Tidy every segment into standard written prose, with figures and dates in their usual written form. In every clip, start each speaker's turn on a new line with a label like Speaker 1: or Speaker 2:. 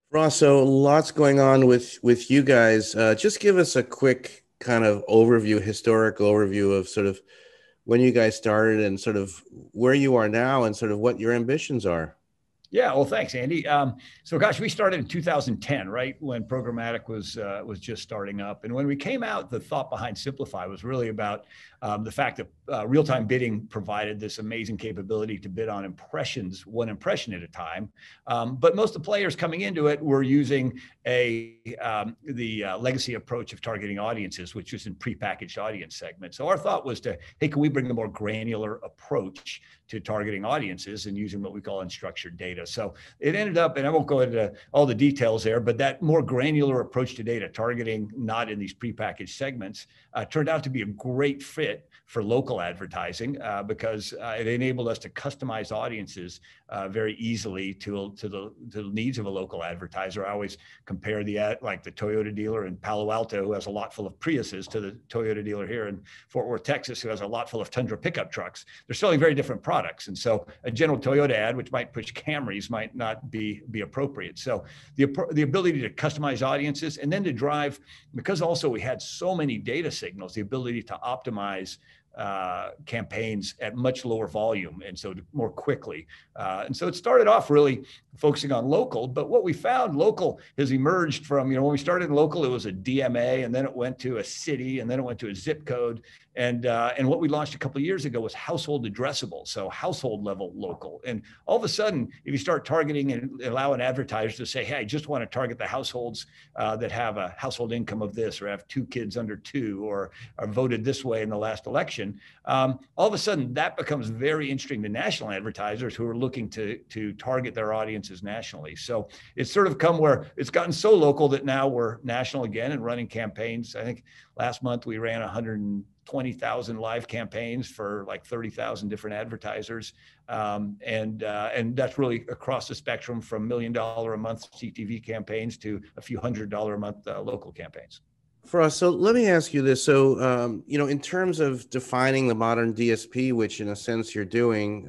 Speaker 1: Ross, so lots going on with you guys. Just give us a quick kind of overview, historical overview of sort of when you guys started and sort of where you are now and sort of what your ambitions are.
Speaker 2: Yeah, well, thanks, Andy. So, gosh, we started in 2010, right when programmatic was just starting up. And when we came out, the thought behind Simpli.fi was really about the fact that real-time bidding provided this amazing capability to bid on impressions, one impression at a time. But most of the players coming into it were using the legacy approach of targeting audiences, which was in prepackaged audience segments. So our thought was to, hey, can we bring a more granular approach to targeting audiences and using what we call unstructured data? So it ended up, and I won't go into all the details there, but that more granular approach to data, targeting not in these prepackaged segments, turned out to be a great fit for local advertising because it enabled us to customize audiences very easily to the needs of a local advertiser. I always compare like the Toyota dealer in Palo Alto who has a lot full of Priuses to the Toyota dealer here in Fort Worth, Texas, who has a lot full of Tundra pickup trucks. They're selling very different products. And so a general Toyota ad, which might push Camrys, might not be appropriate. So the ability to customize audiences and then to drive, because also we had so many data signals, the ability to optimize campaigns at much lower volume and so more quickly. And so it started off really focusing on local, but what we found, local has emerged from, when we started in local, it was a DMA, and then it went to a city, and then it went to a zip code. And what we launched a couple of years ago was household addressable, so household level local. And all of a sudden, if you start targeting and allowing advertisers to say, hey, I just want to target the households that have a household income of this, or have 2 kids under 2, or are voted this way in the last election, all of a sudden that becomes very interesting to national advertisers who are looking to target their audiences nationally. So it's sort of come where it's gotten so local that now we're national again and running campaigns. I think last month we ran 120,000 live campaigns for like 30,000 different advertisers. And that's really across the spectrum from $1 million a month CTV campaigns to a few $100 a month local campaigns.
Speaker 1: For us, so let me ask you this. So, in terms of defining the modern DSP, which in a sense you're doing,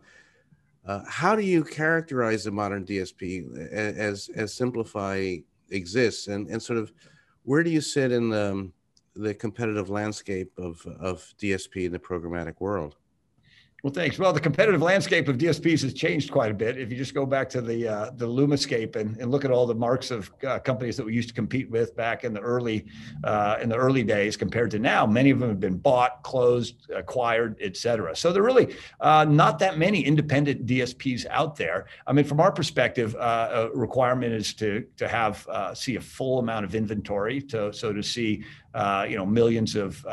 Speaker 1: how do you characterize the modern DSP as Simpli.fi exists, and sort of where do you sit in the competitive landscape of DSP in the programmatic world?
Speaker 2: Well, thanks. Well, the competitive landscape of DSPs has changed quite a bit. If you just go back to the Lumascape and look at all the marks of companies that we used to compete with back in the early days compared to now, many of them have been bought, closed, acquired, et cetera. So there are really not that many independent DSPs out there. I mean, from our perspective, a requirement is to have see a full amount of inventory, to see millions of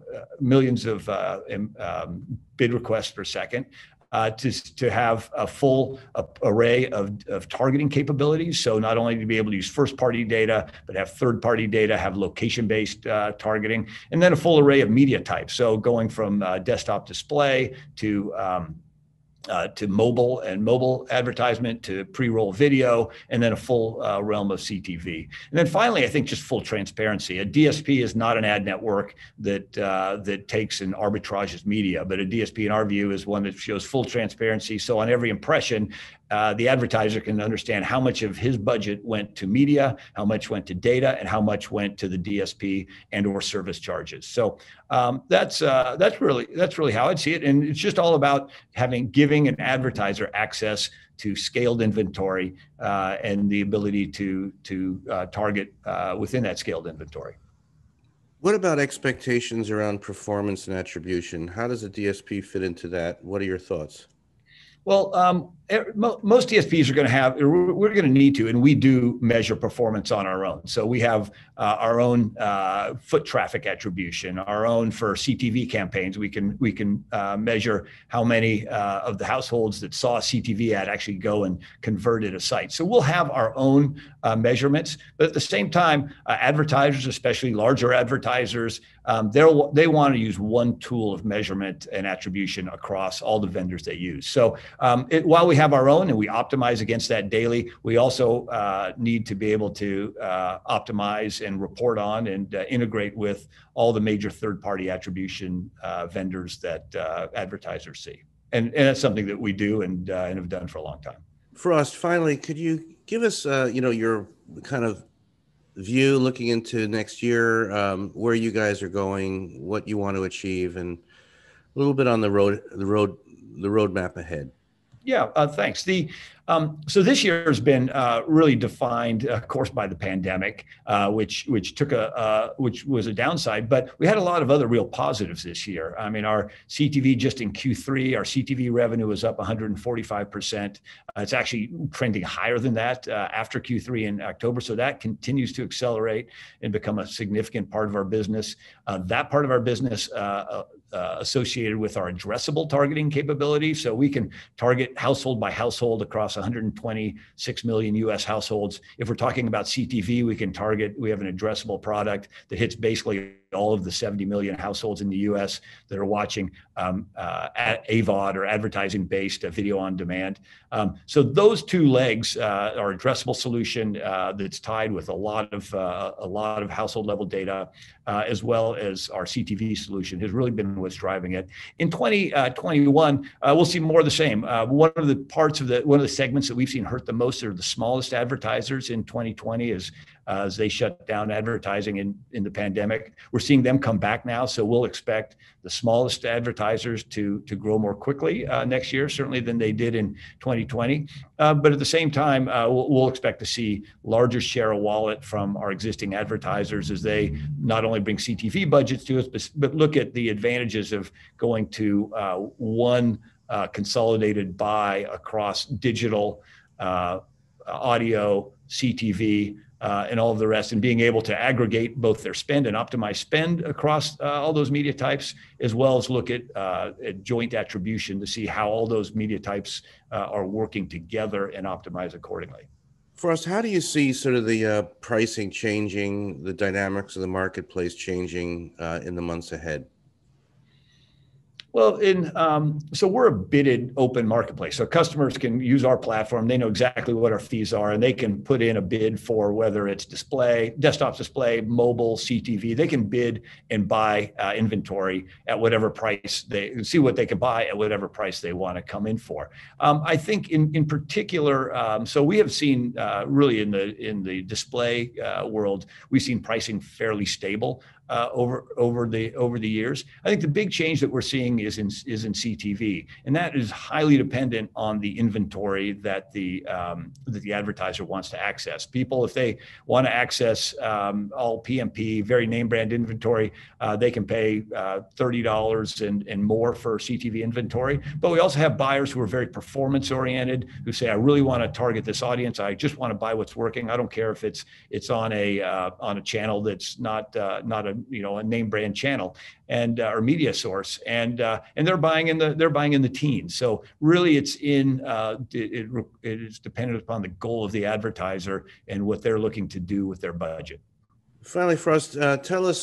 Speaker 2: bid requests per second, to have a full array of targeting capabilities. So not only to be able to use first-party data, but have third-party data, have location-based targeting, and then a full array of media types. So going from desktop display to mobile and mobile advertisement, to pre-roll video, and then a full realm of CTV. And then finally, I think just full transparency. A DSP is not an ad network that takes and arbitrages media, but a DSP in our view is one that shows full transparency. So on every impression, the advertiser can understand how much of his budget went to media, how much went to data, and how much went to the DSP and or service charges. So that's really how I'd see it. And it's just all about giving an advertiser access to scaled inventory and the ability to target within that scaled inventory.
Speaker 1: What about expectations around performance and attribution? How does a DSP fit into that? What are your thoughts?
Speaker 2: Well, most DSPs are going to have, we're going to need to, and we do measure performance on our own. So we have our own foot traffic attribution, our own for CTV campaigns. We can measure how many of the households that saw a CTV ad actually go and converted a site. So we'll have our own measurements, but at the same time, advertisers, especially larger advertisers, they want to use one tool of measurement and attribution across all the vendors they use. So while we have our own and we optimize against that daily, we also need to be able to optimize and report on and integrate with all the major third-party attribution vendors that advertisers see. And that's something that we do and have done for a long time.
Speaker 1: Frost, finally, could you give us, your kind of view looking into next year, where you guys are going, what you want to achieve, and a little bit on the roadmap ahead.
Speaker 2: Yeah, thanks. So this year has been really defined, of course, by the pandemic, which which was a downside. But we had a lot of other real positives this year. I mean, our CTV just in Q3, our CTV revenue was up 145%. It's actually trending higher than that after Q3 in October. So that continues to accelerate and become a significant part of our business. That part of our business associated with our addressable targeting capability. So we can target household by household across 126 million US households. If we're talking about CTV, we have an addressable product that hits basically all of the 70 million households in the US that are watching AVOD or advertising-based video on demand. So those two legs, our addressable solution that's tied with a lot of household level data, as well as our CTV solution, has really been what's driving it. In 2021, we'll see more of the same. One of the segments that we've seen hurt the most are the smallest advertisers in 2020 as they shut down advertising in the pandemic. We're seeing them come back now, so we'll expect the smallest advertisers to grow more quickly next year, certainly than they did in 2020. But at the same time, we'll expect to see larger share of wallet from our existing advertisers as they not only bring CTV budgets to us, but look at the advantages of going to one consolidated buy across digital, audio, CTV, and all of the rest, and being able to aggregate both their spend and optimize spend across all those media types, as well as look at joint attribution to see how all those media types are working together and optimize accordingly.
Speaker 1: Frost, how do you see sort of the pricing changing, the dynamics of the marketplace changing in the months ahead?
Speaker 2: Well, so we're a bidded open marketplace. So customers can use our platform. They know exactly what our fees are, and they can put in a bid for whether it's display, desktop display, mobile, CTV. They can bid and buy inventory at whatever price they see what they can buy at whatever price they want to come in for. I think in particular, so we have seen really in the display world, we've seen pricing fairly stable over the years. I think the big change that we're seeing is in CTV, and that is highly dependent on the inventory that the advertiser wants to access. People, if they want to access all PMP, very name brand inventory, they can pay $30 and more for CTV inventory. But we also have buyers who are very performance oriented, who say, I really want to target this audience. I just want to buy what's working. I don't care if it's on a channel that's not a name brand channel and or media source, and they're buying in the teens. So really, it is dependent upon the goal of the advertiser and what they're looking to do with their budget.
Speaker 1: Finally, Frost, tell us,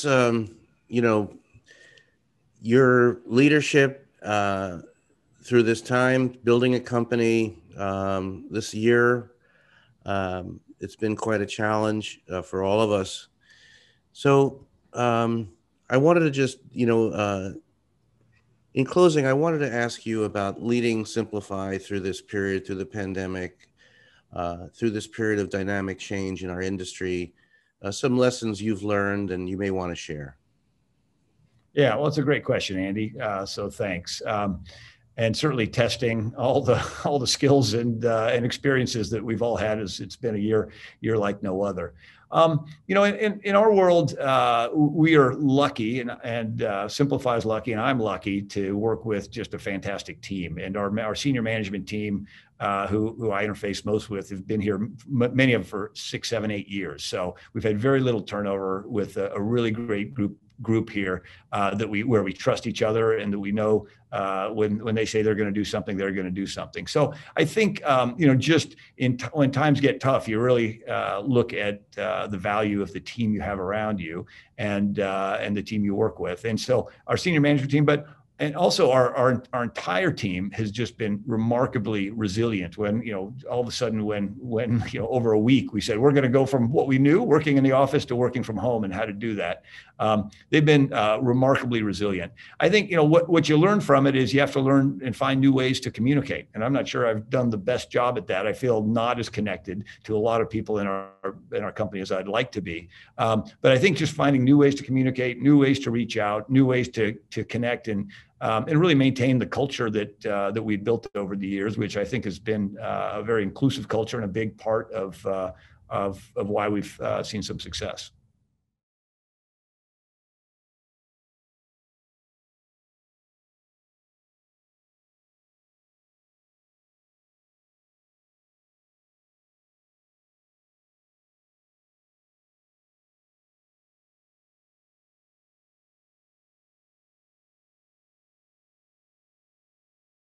Speaker 1: your leadership through this time, building a company this year. It's been quite a challenge for all of us. So I wanted to just, in closing, I wanted to ask you about leading Simpli.fi through this period, through the pandemic, through this period of dynamic change in our industry, some lessons you've learned and you may want to share.
Speaker 2: Yeah, well, it's a great question, Andy. So thanks. And certainly testing all the skills and experiences that we've all had, as it's been a year like no other. In our world, we are lucky, and Simpli.fi is lucky, and I'm lucky to work with just a fantastic team. And our senior management team, who I interface most with, have been here, many of them for 6, 7, 8 years. So we've had very little turnover with a really great group here where we trust each other, and that we know when they say they're going to do something, they're going to do something. So I think just when times get tough, you really look at the value of the team you have around you and the team you work with. And so our senior management team, but And also our entire team has just been remarkably resilient. When, all of a sudden when over a week we said we're going to go from what we knew working in the office to working from home and how to do that, they've been remarkably resilient. I think what you learn from it is you have to learn and find new ways to communicate. And I'm not sure I've done the best job at that. I feel not as connected to a lot of people in our company as I'd like to be. But I think just finding new ways to communicate, new ways to reach out, new ways to connect, and really maintain the culture that we built over the years, which I think has been a very inclusive culture and a big part of why we've seen some success.